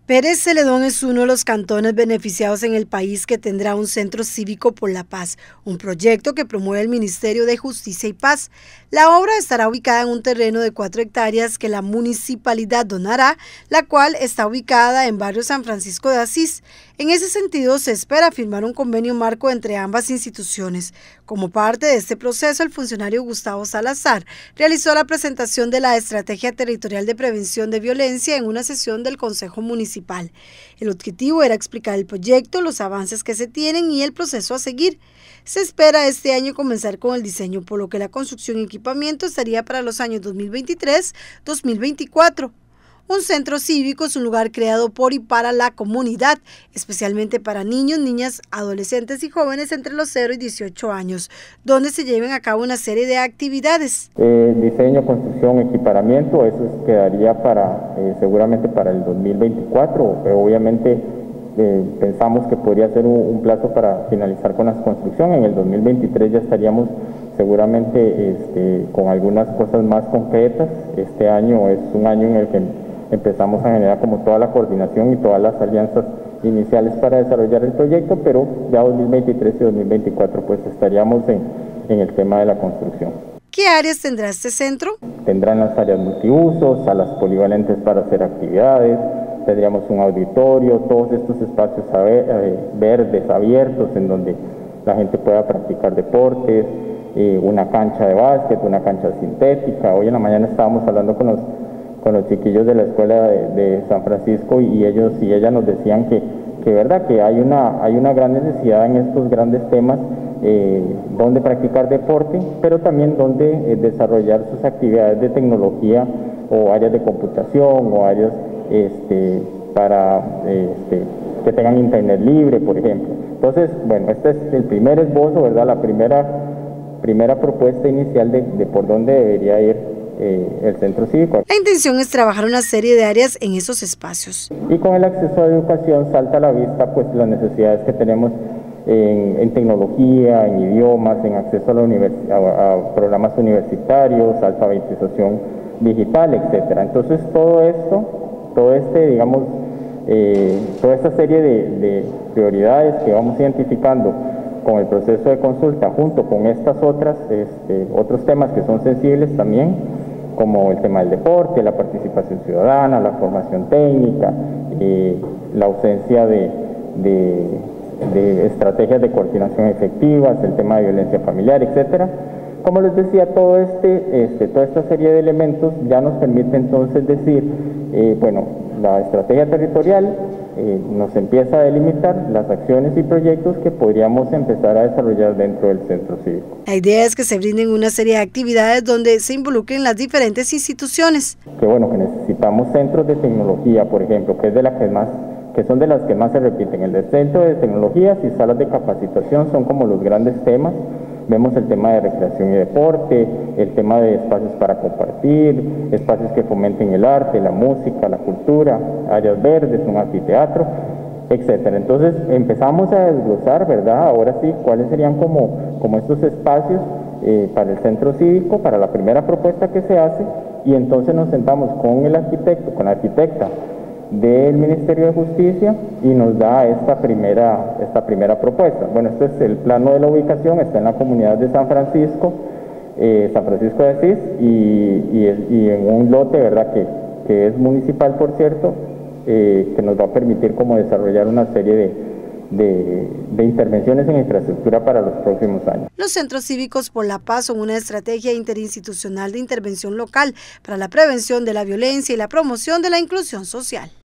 Pérez Celedón es uno de los cantones beneficiados en el país que tendrá un centro cívico por la paz, un proyecto que promueve el Ministerio de Justicia y Paz. La obra estará ubicada en un terreno de 4 hectáreas que la municipalidad donará, la cual está ubicada en barrio San Francisco de Asís. En ese sentido, se espera firmar un convenio marco entre ambas instituciones. Como parte de este proceso, el funcionario Gustavo Salazar realizó la presentación de la Estrategia Territorial de Prevención de Violencia en una sesión del Consejo Municipal. El objetivo era explicar el proyecto, los avances que se tienen y el proceso a seguir. Se espera este año comenzar con el diseño, por lo que la construcción y equipamiento estaría para los años 2023-2024. Un centro cívico es un lugar creado por y para la comunidad, especialmente para niños, niñas, adolescentes y jóvenes entre los 0 y 18 años, donde se lleven a cabo una serie de actividades. Diseño, construcción, equiparamiento, eso quedaría seguramente para el 2024. Obviamente pensamos que podría ser un plazo para finalizar con la construcción. En el 2023 ya estaríamos seguramente con algunas cosas más concretas. Este año es un año en el que empezamos a generar como toda la coordinación y todas las alianzas iniciales para desarrollar el proyecto, pero ya 2023 y 2024 pues estaríamos en el tema de la construcción. ¿Qué áreas tendrá este centro? Tendrán las áreas multiusos, salas polivalentes para hacer actividades, tendríamos un auditorio, todos estos espacios verdes abiertos en donde la gente pueda practicar deportes, una cancha de básquet, una cancha sintética. Hoy en la mañana estábamos hablando con los chiquillos de la escuela de San Francisco y ellos y ellas nos decían que verdad que hay una gran necesidad en estos grandes temas donde practicar deporte, pero también donde desarrollar sus actividades de tecnología o áreas de computación o áreas para que tengan internet libre, por ejemplo. Entonces, bueno, este es el primer esbozo, ¿verdad? La primera propuesta inicial de por dónde debería ir el centro cívico. La intención es trabajar una serie de áreas en esos espacios. Y con el acceso a educación salta a la vista pues las necesidades que tenemos en tecnología, en idiomas, en acceso a programas universitarios, alfabetización digital, etcétera. Entonces toda esta serie de prioridades que vamos identificando con el proceso de consulta, junto con estas otros temas que son sensibles también, como el tema del deporte, la participación ciudadana, la formación técnica, la ausencia de estrategias de coordinación efectivas, el tema de violencia familiar, etcétera. Como les decía, toda esta serie de elementos ya nos permite entonces decir, bueno, la estrategia territorial nos empieza a delimitar las acciones y proyectos que podríamos empezar a desarrollar dentro del centro cívico. La idea es que se brinden una serie de actividades donde se involucren las diferentes instituciones. Que bueno, que necesitamos centros de tecnología, por ejemplo, que son de las que más se repiten. El centro de tecnologías y salas de capacitación son como los grandes temas. Vemos el tema de recreación y deporte, el tema de espacios para compartir, espacios que fomenten el arte, la música, la cultura, áreas verdes, un anfiteatro, etcétera. Entonces empezamos a desglosar, ¿verdad? Ahora sí, cuáles serían como estos espacios para el centro cívico, para la primera propuesta que se hace, y entonces nos sentamos con el arquitecto, con la arquitecta del Ministerio de Justicia y nos da esta primera propuesta. Bueno, este es el plano de la ubicación, está en la comunidad de San Francisco de Asís y en un lote, ¿verdad?, que es municipal, por cierto, que nos va a permitir como desarrollar una serie de intervenciones en infraestructura para los próximos años. Los centros cívicos por la paz son una estrategia interinstitucional de intervención local para la prevención de la violencia y la promoción de la inclusión social.